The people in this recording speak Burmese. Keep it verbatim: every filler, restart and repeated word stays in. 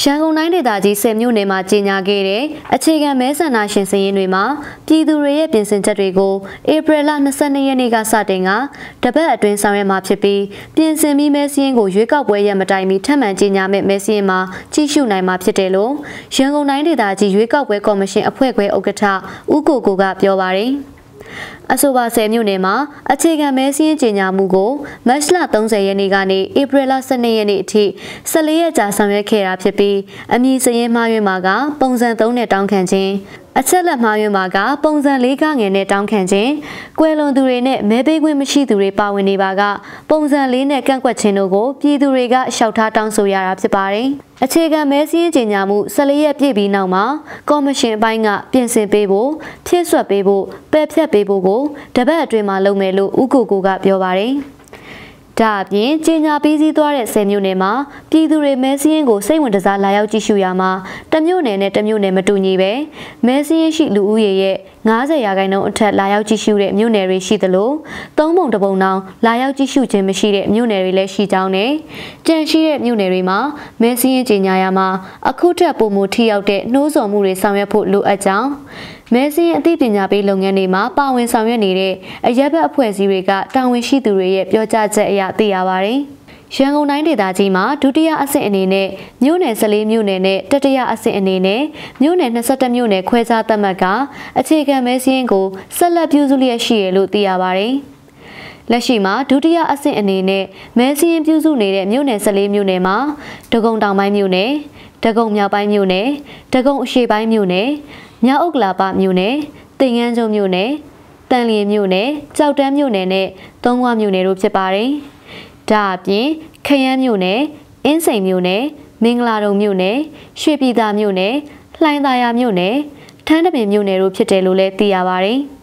န်ကုန်တိုင်းဒေသကြီးဆယ်မြို့နယ်မှာကြီးညာခဲ့တဲ့အခြေခံမဲဆန္ဒရှင်စည်ရင်းတွေမှာပြည်သူတွေရဲ့ပြင်ဆင်ချက်တွေကိုဧပြီလ၂၂ရက်နေ့ကစတင်ကတပတ်အတွင်းဆောင်ရွက်မှာဖြစ်ပြီးပြင်ဆင်ပြီးမဲစည်းရင်းကိုရွေးကောက်ပွဲရက်မတိုင်မီထပ်မံကြီးညာမဲ့မဲစည်းရင်းမှာကြီးစုနိုင်မှာဖြစ်တယ်လို့ရန်ကုန်တိုင်းဒေသကြီးရွေးကောက်ပွဲကော်မရှင်အဖွဲ့ခွဲဥက္ကဋ္ဌဦးကိုကိုကပြောပါတယ်အဆိုပါဆယ်မြို့နယ်မှာအခြေခံမဲစည်းရင်းကြေညာမှုကိုမတ်လ၃၀ရက်နေ့ကနေဧပြီလ၁၂ရက်နေ့အထိ၁၄ရက်ကြာဆောင်ရွက်ခဲ့တာဖြစ်ပြီးအမည်စရင်းမှားယွင်းမှာကပုံစံ၃နဲ့တောင်းခံခြင်းအချက်လက်မှားယွင်းမှာကပုံစံ၄ကငယ်နဲ့တောင်းခံခြင်းကွယ်လွန်သူတွေနဲ့မဲပေးခွင့်မရှိသူတွေပါဝင်နေပါကပုံစံ၄နဲ့ကန့်ကွက်ခြင်းတို့ကိုပြည်သူတွေကရှောက်ထားတောင်းဆိုရတာဖြစ်ပါတယ်အခြေခံမဲစည်းရင်းကြေညာမှု၁၄ရက်ပြည့်ပြီးနောက်မှာကော်မရှင်အပိုင်းကပြင်ဆင်ပေးဖို့ဖြည့်ဆွတ်ပေးဖို့ပယ်ဖြတ်ပေးဖို့ကိုတပတ်အတွင်းမှာလုပ်မယ်လို့ဦးကိုကိုကပြောပါတယ်ဒါအပြင်ကြေညာပြီးစီးသွားတဲ့ဆယ်မြို့နယ်မှာပြည်သူတွေမဲစည်းရင်းကိုစိတ်ဝင်တစားလာရောက်ကြည့်ရှုရမှာတမြို့နယ်နဲ့တမြို့နယ်မတူညီပဲမဲစည်းရင်းရှိလူဦးရေရဲ့၅၀ရာခိုင်နှုန်းအထက်လာရောက်ကြည့်ရှုတဲ့မြို့နယ်တွေရှိသလိုသုံးပုံတစ်ပုံတောင်လာရောက်ကြည့်ရှုခြင်းမရှိတဲ့မြို့နယ်တွေလည်းရှိကြောင်းနဲ့ကြန့်ရှိတဲ့မြို့နယ်တွေမှာမဲစည်းရင်းကြေညာရမှာအခုထက်ပိုမိုထိရောက်တဲ့နှိုးဆော်မှုတွေဆောင်ရွက်ဖို့လိုအပ်ကြောင်းမဲစည်းရင်းအသိပညာပေးလုပ်ငန်းတွေမှာပါဝင်ဆောင်ရွက်နေတဲ့အရက်ဘက်အဖွဲ့အစည်းတွေကတာဝန်ရှိသူတွေရဲ့ပြောကြားချက်အရသိရပါတယ်ရန်ကုန်တိုင်းဒေသကြီးမှာဒုတိယအဆင့်အနေနဲ့မြို့နယ်၁၄မြို့နယ်နဲ့တတိယအဆင့်အနေနဲ့မြို့နယ်၂၁မြို့နယ်ခွဲခြားသတ်မှတ်ကအခြေခံမဲစည်းရင်းကိုဆက်လက်ပြုစုလျက်ရှိရလို့သိရပါတယ်လက်ရှိမှာဒုတိယအဆင့်အနေနဲ့မဲစည်းရင်းပြုစုနေတဲ့မြို့နယ်၁၄မြို့နယ်မှာဒဂုံတောင်ပိုင်းမြို့နယ်ဒဂုံမြောက်ပိုင်းမြို့နယ်ဒဂုံအရှေ့ပိုင်းမြို့နယ်မြောက်ဥက္ကလာပမြို့နယ်တင်ငန်းကျွန်းမြို့နယ်တန်လျင်မြို့နယ်ကြောက်တန်းမြို့နယ်နဲ့သုံးခွမြို့နယ်တို့ဖြစ်ပါတယ်ဒါအပြင်ခရမ်းမြို့နယ်အင်းစိန်မြို့နယ်မင်္ဂလာတုံမြို့နယ်ရွှေပြည်သာမြို့နယ်လှိုင်သာယာမြို့နယ်ထန်းတပင်မြို့နယ်တို့ဖြစ်တယ်လို့လည်းသိရပါတယ်